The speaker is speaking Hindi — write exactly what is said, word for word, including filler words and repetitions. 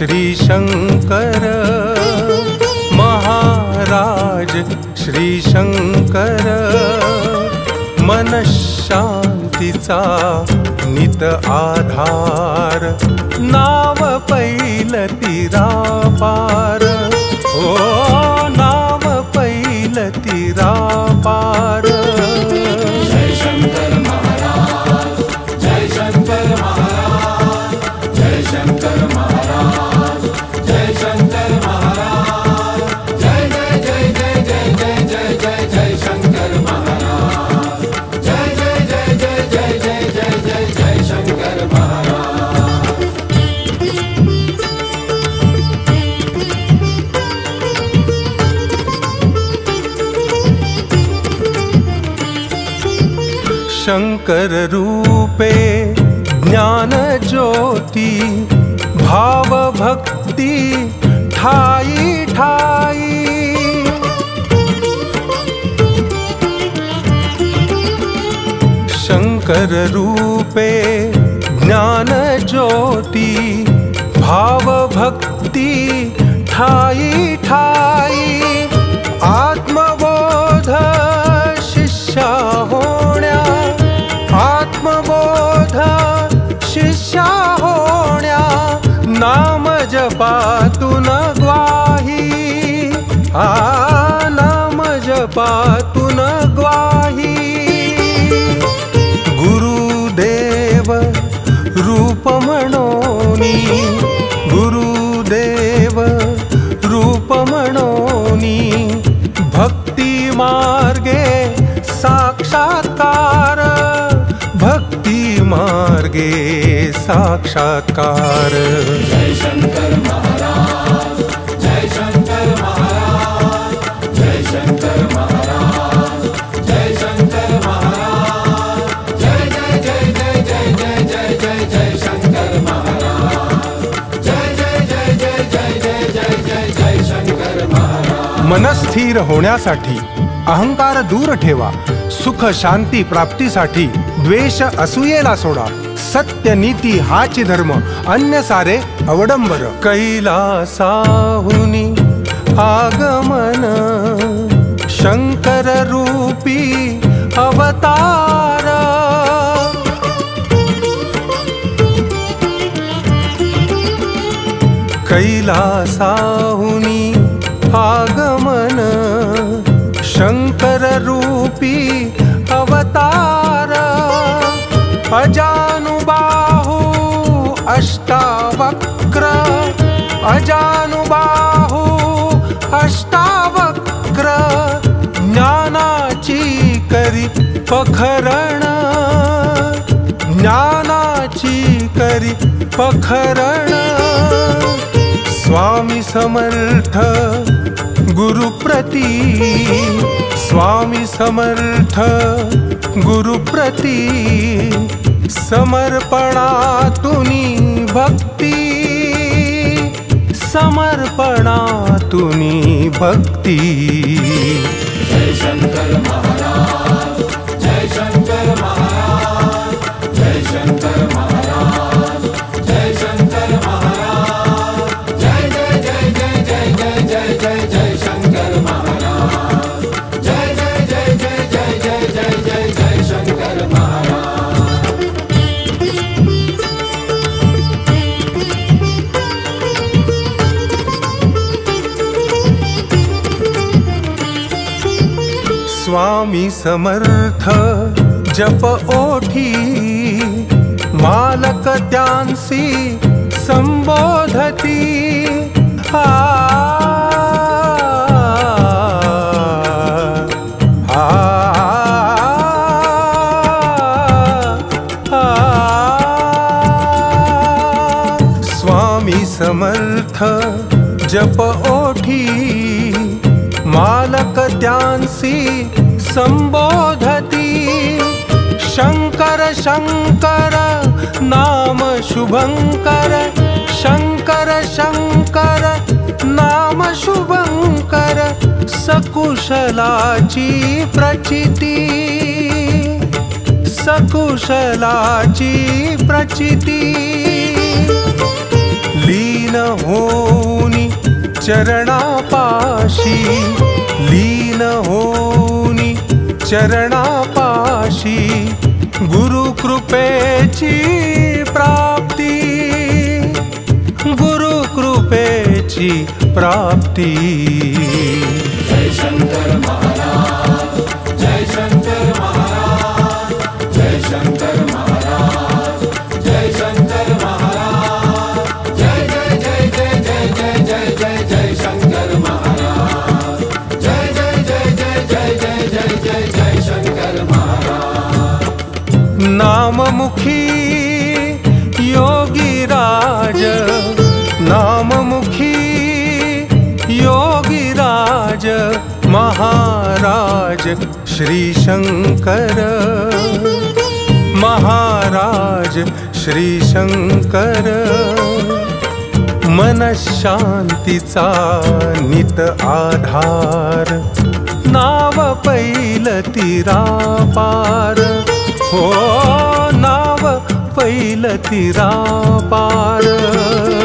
श्री शंकर महाराज श्री शंकर मनशांतीचा नित आधार नाव पैल तीरा पार ओ नाव पैल तीरा पार जय शंकर महाराज जय शंकर महाराज जय शंकर महाराज जय शंकर महाराज जय जय जय जय जय जय जय जय जय शंकर महाराज जय जय जय जय जय जय जय जय जय शंकर महाराज। शंकर रूपे ज्ञान ज्योति भाव भक्ति ठाई ठाई शंकर रूपे ज्ञान ज्योति भाव भक्ति ठाई ठाई आत्मबोध शिष्या होण्या आत्मबोध शिष्या होण्या नाम जपातून ग्वाही आ नाम जपातून ग्वाही गुरुदेव रूप म्हणोनी गुरुदेव रूप म्हणोनी भक्ती मार्गे साक्षात्कार भक्ती मार्गे साक्षात्कार जय शंकर महाराज जय शंकर महाराज जय शंकर महाराज जय शंकर महाराज जय जय जय जय जय जय जय जय जय शंकर महाराज जय जय जय जय जय जय जय जय जय शंकर महाराज। मनस्थिर होण्यासाठी अहंकार दूर ठेवा सुख शांती प्राप्तीसाठी द्वेष असूयेला सोडा सत्य नीती हाची धर्म अन्य सारे अवडंबर कैलासाहुनी आगमन शंकर रूपी अवतार कैलासाहुनी आगमन शंकर रूपी अवतार अजानुबाहु अष्टावक्र अजानुबाहु अष्टावक्र ज्ञानाची करी पखरण ज्ञानाची करी पखरण स्वामी समर्थ गुरुप्रती स्वामी समर्थ गुरुप्रती समर्पणातुनी भक्ती समर्पणातुनी भक्ती जय शंकर महाराज जय शंकर महाराज जय शंकर महाराज जय शंकर महाराज जय जय जय जय जय जय जय जय जय शंकर महाराज जय जय जय जय जय जय जय जय जय शंकर महाराज। स्वामी समर्थ जप ओठी मालक त्यांसी संबोधती आ, आ, आ, स्वामी समर्थ जप ओठी मालक त्यांसी संबोधती शंकर शंकर नाम शुभंकर शंकर शंकर नाम शुभंकर सकुशलाची प्रचिती सकुशलाची प्रचिती लीन लीन होनी चरणापाशी, लीन होनी चरणापाशी, गुरु कृपेची प्राप्ती, गुरु कृपेची प्राप्ती। जय शंकर महाराज, जय शंकर महाराज, जय शंकर महाराज, जय शंकर महाराज, जय जय जय जय जय जय जय जय जय शंकर महाराज, जय जय जय जय जय जय जय जय जय शंकर महाराज। नाममुखी योगी राज, नाममुखी योगी राज, महाराज श्री शंकर, महाराज श्री शंकर। मनशांतीचा नित आधार, नाव पैलतीरा पार, हो नाव पैलतीरा पार।